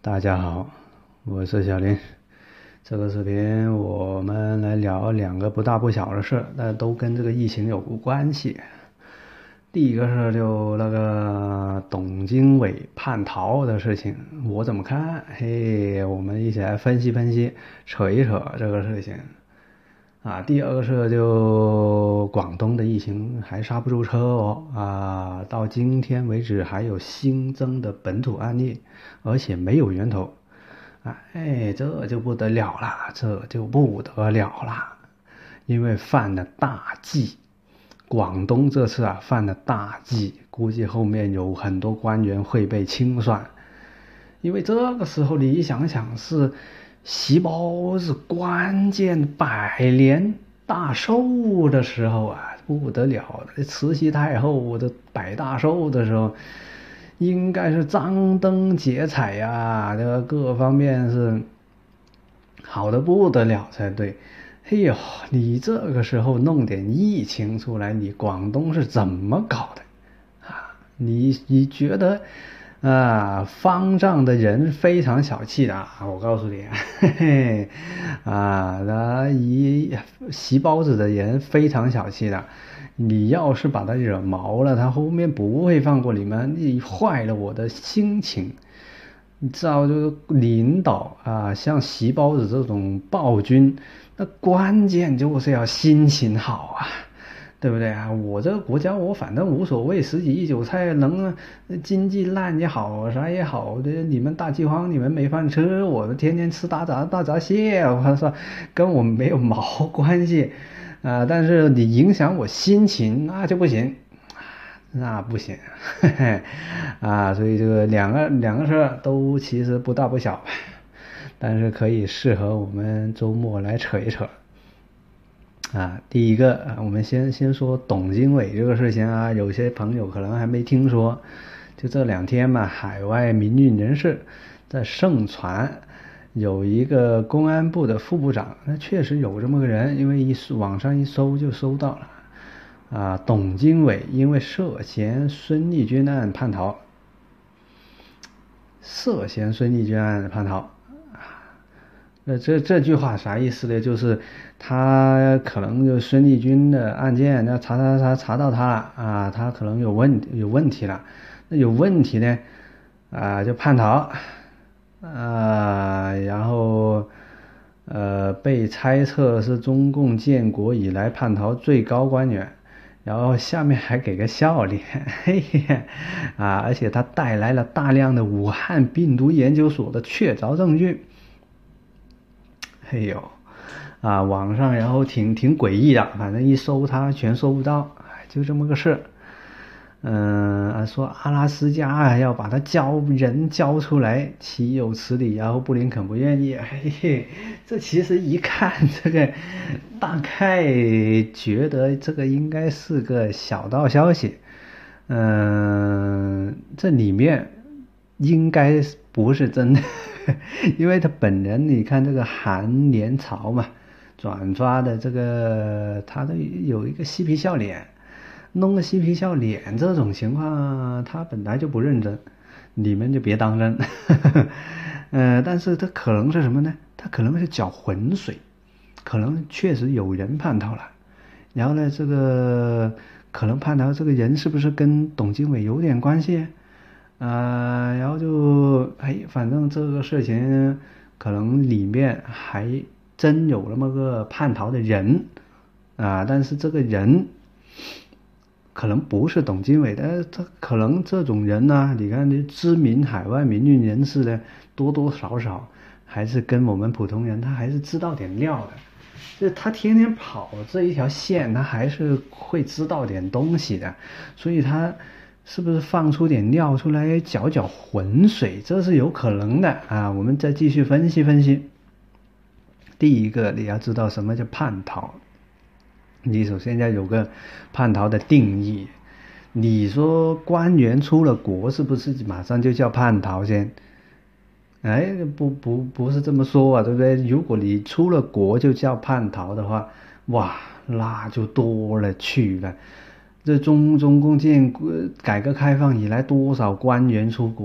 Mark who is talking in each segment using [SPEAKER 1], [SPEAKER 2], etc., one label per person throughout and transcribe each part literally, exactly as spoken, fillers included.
[SPEAKER 1] 大家好，我是小林。这个视频我们来聊两个不大不小的事，但都跟这个疫情有关系。第一个是就那个董经纬叛逃的事情，我怎么看？嘿，我们一起来分析分析，扯一扯这个事情。啊，第二个是就广东的疫情还刹不住车哦，啊，到今天为止还有新增的本土案例，而且没有源头，哎，这就不得了了，这就不得了了，因为犯了大忌，广东这次啊犯了大忌，估计后面有很多官员会被清算，因为这个时候你想想是。习包是关键百年大寿的时候啊，不得了的，慈禧太后的百大寿的时候，应该是张灯结彩呀、啊，这个各方面是好的不得了才对。哎呦，你这个时候弄点疫情出来，你广东是怎么搞的啊？你你觉得？啊，方丈的人非常小气的啊！我告诉你，嘿嘿，啊，他一习包子的人非常小气的。你要是把他惹毛了，他后面不会放过你们。你坏了我的心情，你知道，这个领导啊，像习包子这种暴君，那关键就是要心情好啊。对不对啊？我这个国家我反正无所谓，十几亿韭菜能经济烂也好，啥也好的，你们大饥荒，你们没饭吃，我天天吃大闸大闸蟹，我说跟我没有毛关系啊、呃！但是你影响我心情，那就不行，那不行，嘿嘿啊！所以这个两个两个事都其实不大不小，但是可以适合我们周末来扯一扯。啊，第一个啊，我们先先说董经纬这个事情啊，有些朋友可能还没听说，就这两天嘛，海外民运人士在盛传有一个公安部的副部长，那确实有这么个人，因为一网上一搜就搜到了，啊，董经纬因为涉嫌孙立军案叛逃，涉嫌孙立军案叛逃。那这这句话啥意思呢？就是他可能就孙立军的案件，那查查查查到他了啊，他可能有问有问题了，那有问题呢，啊就叛逃，啊然后呃被猜测是中共建国以来叛逃最高官员，然后下面还给个笑脸，嘿嘿啊，而且他带来了大量的武汉病毒研究所的确凿证据。嘿呦，啊，网上然后挺挺诡异的，反正一搜他全搜不到，就这么个事。嗯，说阿拉斯加要把他交人交出来，岂有此理？然后布林肯不愿意，嘿嘿，这其实一看这个，大概觉得这个应该是个小道消息。嗯，这里面应该不是真的。因为他本人，你看这个韩连朝嘛，转发的这个，他都有一个嬉皮笑脸，弄个嬉皮笑脸这种情况，他本来就不认真，你们就别当真。呃，但是他可能是什么呢？他可能是搅浑水，可能确实有人叛逃了，然后呢，这个可能叛逃这个人是不是跟董经纬有点关系？啊、呃，然后就哎，反正这个事情可能里面还真有那么个叛逃的人啊、呃，但是这个人可能不是董经纬的，他可能这种人呢，你看这知名海外民运人士呢，多多少少还是跟我们普通人他还是知道点料的，就他天天跑这一条线，他还是会知道点东西的，所以他。是不是放出点料出来搅搅浑水？这是有可能的啊！我们再继续分析分析。第一个，你要知道什么叫叛逃。你首先要有个叛逃的定义。你说官员出了国，是不是马上就叫叛逃先？哎，不不不是这么说啊，对不对？如果你出了国就叫叛逃的话，哇，那就多了去了。这中中共建国改革开放以来，多少官员出国了，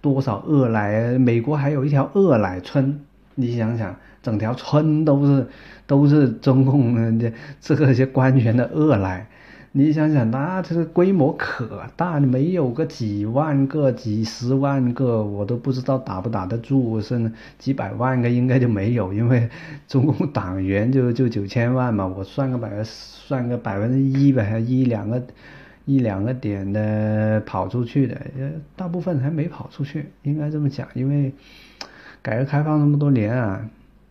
[SPEAKER 1] 多少恶奶，美国还有一条恶奶村，你想想，整条村都是都是中共的这个些官员的恶奶。你想想，那这个规模可大，没有个几万个、几十万个，我都不知道打不打得住，甚至几百万个应该就没有，因为中共党员就就九千万嘛，我算个百算个百分之一呗，一两个一两个点的跑出去的，大部分还没跑出去，应该这么讲，因为改革开放那么多年啊。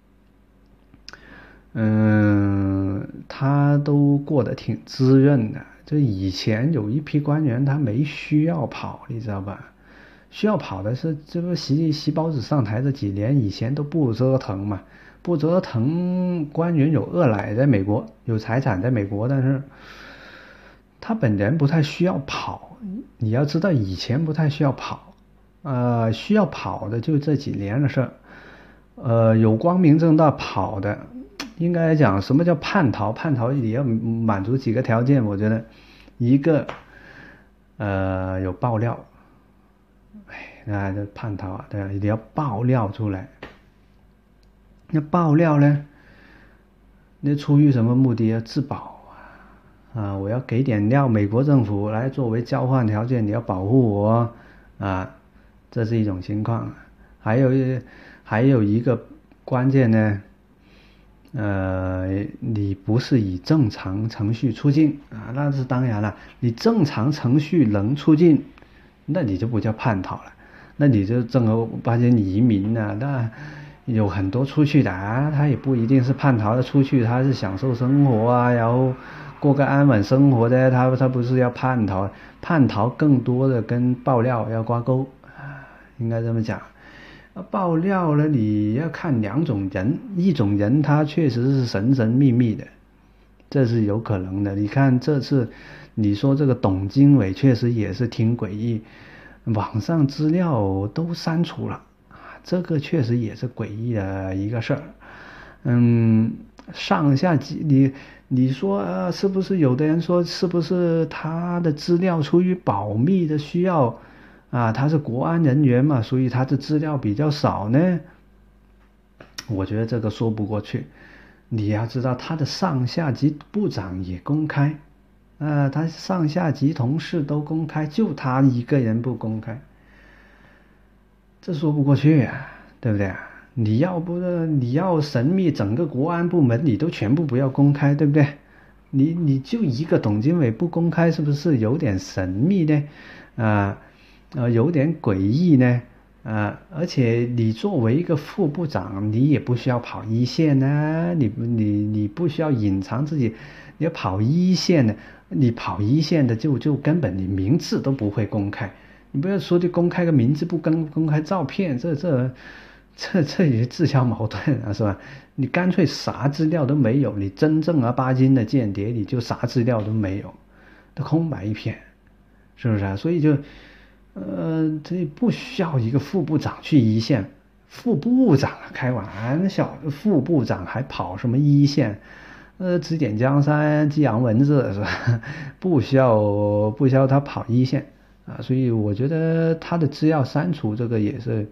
[SPEAKER 1] 嗯，他都过得挺滋润的。就以前有一批官员，他没需要跑，你知道吧？需要跑的是这个习习包子上台这几年，以前都不折腾嘛，不折腾。官员有二奶在美国，有财产在美国，但是他本人不太需要跑。你要知道，以前不太需要跑，呃，需要跑的就这几年的事儿。呃，有光明正大跑的。应该讲什么叫叛逃？叛逃也要满足几个条件，我觉得，一个，呃，有爆料，哎，那这叛逃啊，对啊，一定要爆料出来。那爆料呢？那出于什么目的？要自保啊！啊，我要给点料，美国政府来作为交换条件，你要保护我啊，这是一种情况。还有一还有一个关键呢。呃，你不是以正常程序出境啊，那是当然了。你正常程序能出境，那你就不叫叛逃了，那你就正儿八经移民了。那有很多出去的啊，他也不一定是叛逃的出去，他是享受生活啊，然后过个安稳生活的，他他不是要叛逃，叛逃更多的跟爆料要挂钩啊，应该这么讲。爆料呢，你要看两种人，一种人他确实是神神秘秘的，这是有可能的。你看这次，你说这个董经纬确实也是挺诡异，网上资料都删除了啊，这个确实也是诡异的一个事儿。嗯，上下级，你你说、呃、是不是有的人说是不是他的资料出于保密的需要？啊，他是国安人员嘛，所以他的资料比较少呢。我觉得这个说不过去。你要知道，他的上下级部长也公开，啊，他上下级同事都公开，就他一个人不公开，这说不过去啊，对不对啊？你要不你要神秘，整个国安部门你都全部不要公开，对不对？你你就一个董经纬不公开，是不是有点神秘呢？啊？呃，有点诡异呢，啊，而且你作为一个副部长，你也不需要跑一线啊，你你你不需要隐藏自己，你要跑一线的，你跑一线的就就根本你名字都不会公开，你不要说就公开个名字，不公公开照片，这这这这也自相矛盾啊，是吧？你干脆啥资料都没有，你真正儿八经的间谍，你就啥资料都没有，都空白一片，是不是啊？所以就。呃，这不需要一个副部长去一线，副部长开玩笑，副部长还跑什么一线？呃，指点江山，激扬文字是吧？不需要，不需要他跑一线啊，所以我觉得他的资料删除这个也是，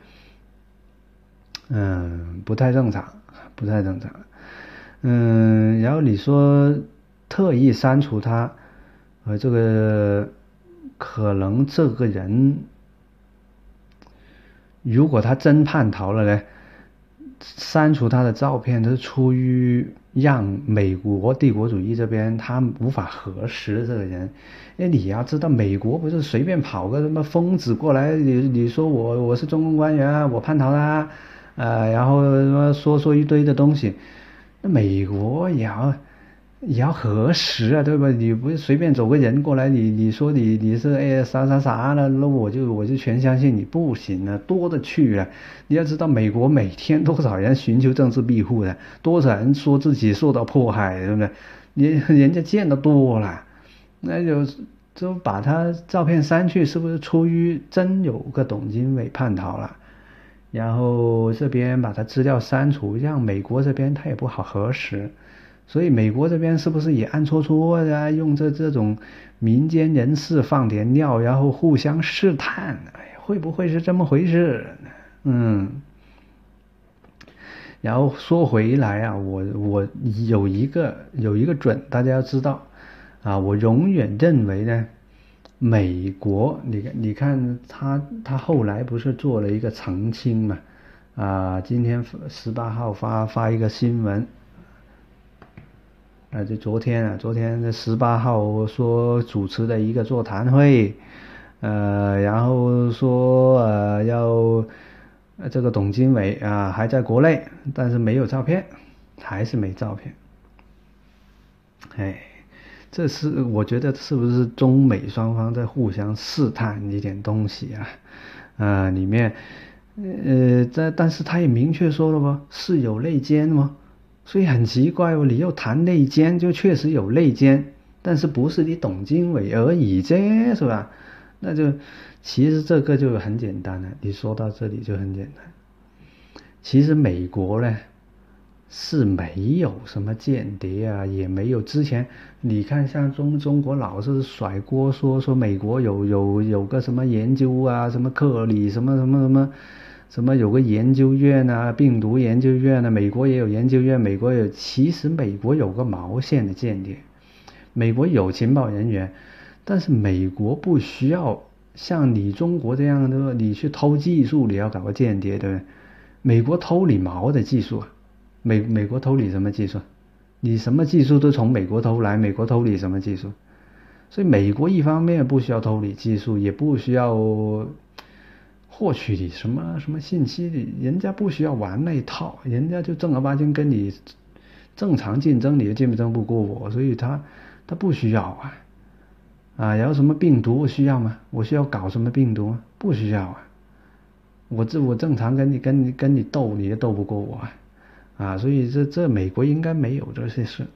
[SPEAKER 1] 嗯，不太正常，不太正常。嗯，然后你说特意删除他，呃，这个。可能这个人，如果他真叛逃了呢，删除他的照片是出于让美国帝国主义这边他无法核实这个人。因为你要知道，美国不是随便跑个什么疯子过来，你你说我我是中共官员啊，我叛逃啦，呃，然后什么说说一堆的东西，那美国也要。也要核实啊，对吧？你不是随便走个人过来，你你说你你是哎啥啥啥的，那我就我就全相信你，不行啊，多的去了。你要知道，美国每天多少人寻求政治庇护的，多少人说自己受到迫害，对不对？你人家见得多了，那就就把他照片删去，是不是出于真有个董经纬叛逃了？然后这边把他资料删除，让美国这边他也不好核实。所以美国这边是不是也暗戳戳的用这这种民间人士放点料，然后互相试探？哎呀， 会不会是这么回事？嗯。然后说回来啊，我我有一个有一个准，大家要知道啊，我永远认为呢，美国，你看你看他他后来不是做了一个澄清嘛，啊，今天十八号发发一个新闻，啊，就昨天啊，昨天的十八号说主持的一个座谈会，呃，然后说呃要。呃，这个董经纬啊还在国内，但是没有照片，还是没照片。哎，这是我觉得是不是中美双方在互相试探一点东西啊？啊，里面，呃，这但是他也明确说了吧，是有内奸吗？所以很奇怪哦，你又谈内奸，就确实有内奸，但是不是你董经纬而已这是吧？那就其实这个就很简单了，你说到这里就很简单。其实美国呢是没有什么间谍啊，也没有之前你看像中中国老是甩锅说说美国有有有个什么研究啊，什么克里什么什么什么什么有个研究院啊，病毒研究院啊，美国也有研究院，美国有其实美国有个毛线的间谍，美国有情报人员。但是美国不需要像你中国这样的，你去偷技术，你要搞个间谍，对不对？美国偷你毛的技术啊，美美国偷你什么技术？你什么技术都从美国偷来，美国偷你什么技术？所以美国一方面不需要偷你技术，也不需要获取你什么什么信息，人家不需要玩那一套，人家就正儿八经跟你正常竞争，你也竞争不过我，所以他他不需要啊。啊，然后什么病毒我需要吗？我需要搞什么病毒吗？不需要啊。我这我正常跟你跟你跟你斗，你也斗不过我啊。啊，所以这这美国应该没有这些事。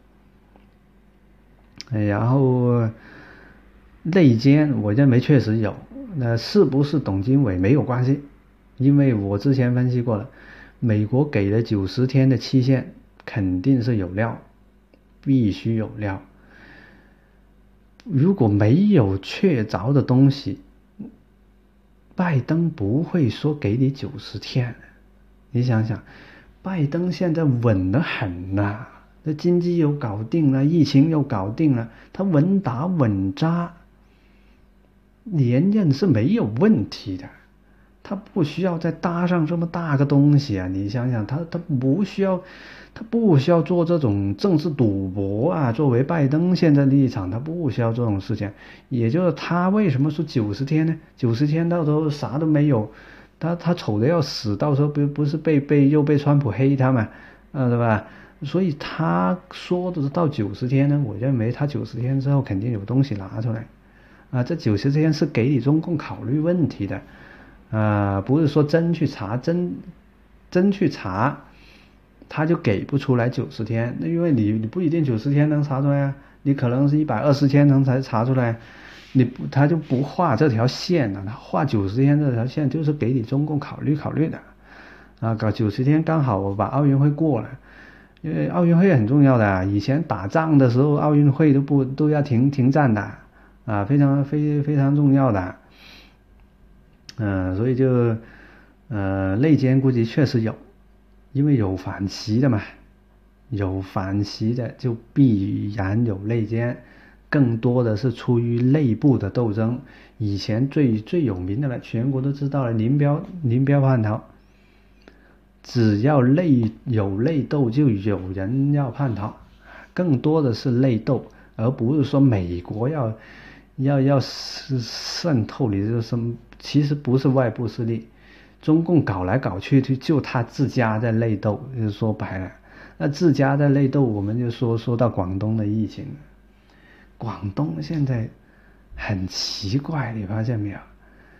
[SPEAKER 1] 然后内奸，我认为确实有。那是不是董经纬没有关系？因为我之前分析过了，美国给了九十天的期限，肯定是有料，必须有料。如果没有确凿的东西，拜登不会说给你九十天。你想想，拜登现在稳得很呐、啊，这经济又搞定了，疫情又搞定了，他稳打稳扎，连任是没有问题的。他不需要再搭上这么大个东西啊！你想想，他他不需要，他不需要做这种政治赌博啊。作为拜登现在的立场，他不需要这种事情。也就是他为什么说九十天呢？九十天到时候啥都没有，他他丑的要死，到时候不不是被被又被川普黑他嘛，呃，对吧？所以他说的是到九十天呢，我认为他九十天之后肯定有东西拿出来，啊，这九十天是给你中共考虑问题的。啊、呃，不是说真去查，真真去查，他就给不出来九十天。那因为你你不一定九十天能查出来啊，你可能是一百二十天能才查出来，你不他就不画这条线了，他画九十天这条线就是给你中共考虑考虑的，啊，搞九十天刚好我把奥运会过了，因为奥运会很重要的、啊，以前打仗的时候奥运会都不都要停停战的，啊，非常非非常重要的。嗯、呃，所以就，呃，内奸估计确实有，因为有反袭的嘛，有反袭的就必然有内奸，更多的是出于内部的斗争。以前最最有名的了，全国都知道了，林彪林彪叛逃，只要内有内斗，就有人要叛逃，更多的是内斗，而不是说美国要要要渗透你这什么。其实不是外部势力，中共搞来搞去就他自家在内斗，就说白了，那自家在内斗，我们就说说到广东的疫情，广东现在很奇怪，你发现没有？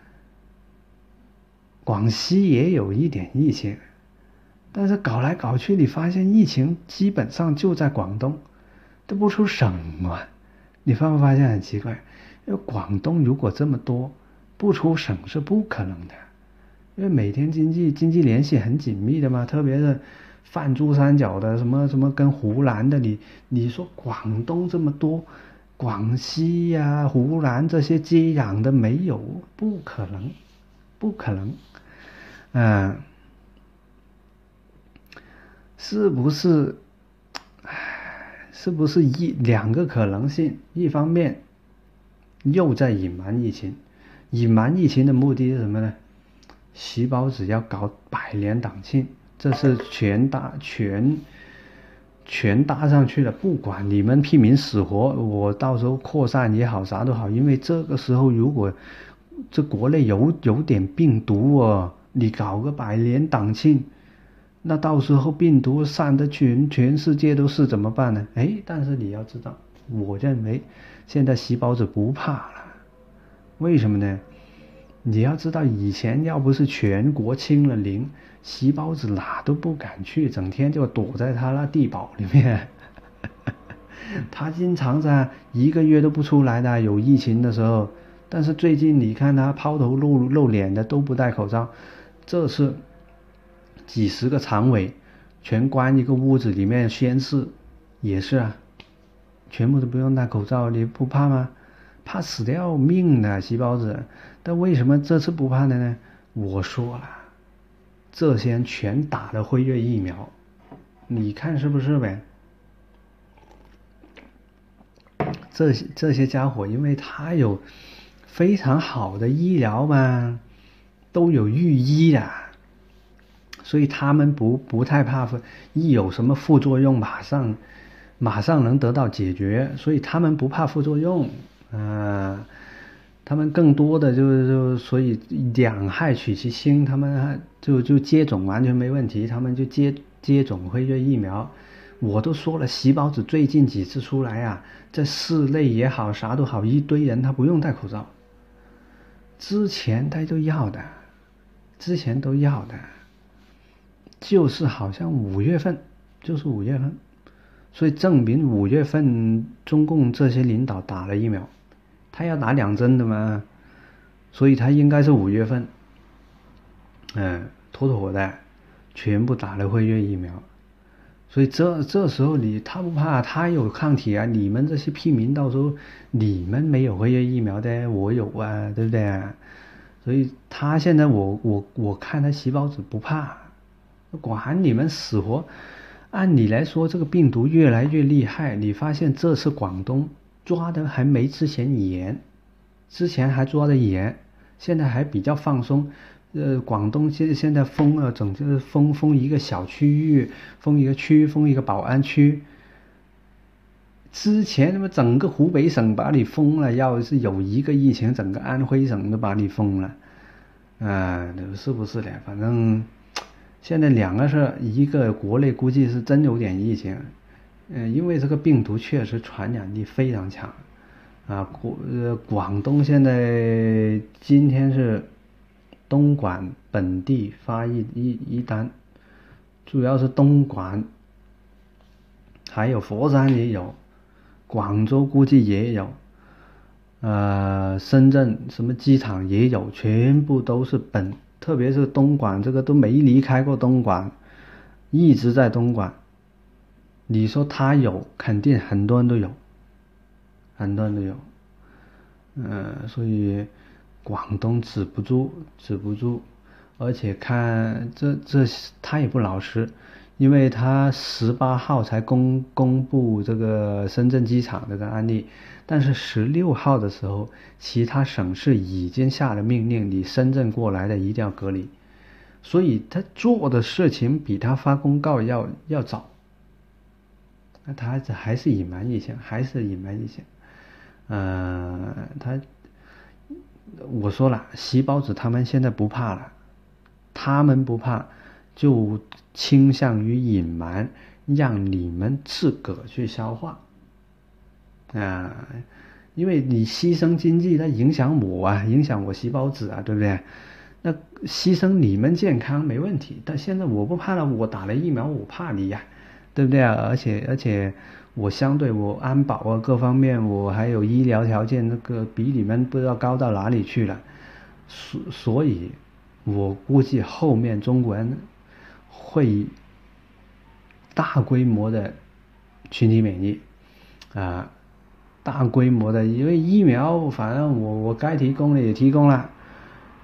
[SPEAKER 1] 广西也有一点疫情，但是搞来搞去，你发现疫情基本上就在广东，都不出省啊，你发没发现很奇怪？因为广东如果这么多。不出省是不可能的，因为每天经济经济联系很紧密的嘛，特别是泛珠三角的什么什么跟湖南的，你你说广东这么多，广西呀、啊、湖南这些接壤的没有，不可能， 不可能。嗯、呃，是不是？是不是一两个可能性？一方面又在隐瞒疫情，隐瞒疫情的目的是什么呢？习包子要搞百年党庆，这是全搭全全搭上去了，不管你们屁民死活，我到时候扩散也好，啥都好，因为这个时候如果这国内有有点病毒哦，你搞个百年党庆，那到时候病毒散的全全世界都是怎么办呢？哎，但是你要知道，我认为现在习包子不怕了，为什么呢？你要知道，以前要不是全国清了零，习包子哪都不敢去，整天就躲在他那地堡里面。他经常在一个月都不出来的，有疫情的时候。但是最近你看他抛头露露脸的都不戴口罩，这是几十个常委全关一个屋子里面宣誓，也是啊，全部都不用戴口罩，你不怕吗？怕死的要命的习包子。但为什么这次不怕的呢？我说了，这些人全打了辉瑞疫苗，你看是不是呗？这些这些家伙，因为他有非常好的医疗嘛，都有御医的，所以他们不不太怕，一有什么副作用马上马上能得到解决，所以他们不怕副作用啊、呃。他们更多的就是就所以两害取其轻，他们就就接种完全没问题，他们就接接种辉瑞疫苗。我都说了，习包子最近几次出来啊，在室内也好，啥都好，一堆人他不用戴口罩。之前他都要的，之前都要的，就是好像五月份，就是五月份，所以证明五月份中共这些领导打了疫苗。他要打两针的嘛，所以他应该是五月份，嗯，妥妥的，全部打了辉瑞疫苗，所以这这时候你他不怕，他有抗体啊，你们这些屁民到时候你们没有辉瑞疫苗的，我有啊，对不对？所以他现在我我我看他习包子不怕，管你们死活。按理来说，这个病毒越来越厉害，你发现这次广东抓的还没之前严，之前还抓的严，现在还比较放松。呃，广东现现在封了，整就是封封一个小区域，封一个区，封一个宝安区。之前他妈整个湖北省把你封了，要是有一个疫情，整个安徽省都把你封了，啊、呃，是不是的？反正现在两个事，一个国内估计是真有点疫情。嗯、呃，因为这个病毒确实传染力非常强，啊，广呃广东现在今天是东莞本地发一一一单，主要是东莞，还有佛山也有，广州估计也有，呃，深圳什么机场也有，全部都是本，特别是东莞这个都没离开过东莞，一直在东莞。你说他有，肯定很多人都有，很多人都有，呃，所以广东止不住，止不住，而且看这这他也不老实，因为他十八号才公公布这个深圳机场这个案例，但是十六号的时候，其他省市已经下了命令，你深圳过来的一定要隔离，所以他做的事情比他发公告要要早。那他还是隐瞒疫情，还是隐瞒疫情。呃，他我说了，习包子他们现在不怕了，他们不怕，就倾向于隐瞒，让你们自个去消化啊、呃，因为你牺牲经济，它影响我啊，影响我习包子啊，对不对？那牺牲你们健康没问题，但现在我不怕了，我打了疫苗，我怕你呀、啊。对不对啊？而且而且，我相对我安保啊各方面，我还有医疗条件，那个比你们不知道高到哪里去了。所所以，我估计后面中国人会大规模的群体免疫啊，大规模的，因为疫苗反正我我该提供的也提供了，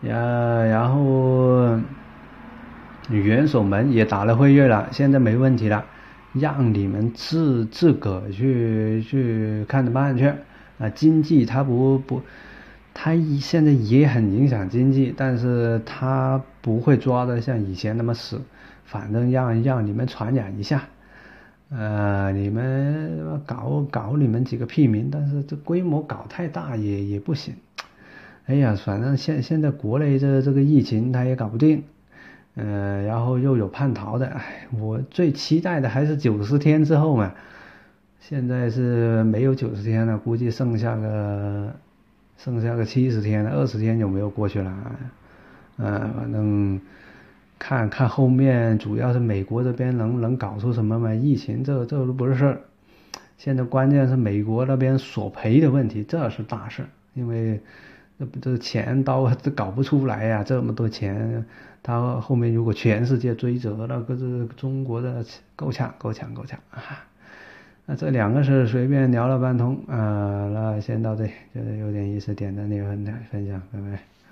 [SPEAKER 1] 呀，然后元首们也打了会议了，现在没问题了，让你们自自个儿去去看着办去啊。经济他不不，他现在也很影响经济，但是他不会抓的像以前那么死，反正让让你们传染一下。呃，你们搞搞你们几个屁民，但是这规模搞太大也也不行。哎呀，反正现现在国内这这个疫情他也搞不定，嗯、呃，然后又有叛逃的，哎，我最期待的还是九十天之后嘛，现在是没有九十天了，估计剩下个剩下个七十天了，二十天有没有过去了？嗯、呃，反正看看后面，主要是美国这边能能搞出什么嘛？疫情这这都不是事儿，现在关键是美国那边索赔的问题，这是大事，因为。这不这钱刀这搞不出来呀、啊，这么多钱，他后面如果全世界追责，那个是中国的够呛够呛够呛啊！那这两个是随便聊了半通啊、呃，那先到这，觉得有点意思，点赞、订阅、分享，拜拜。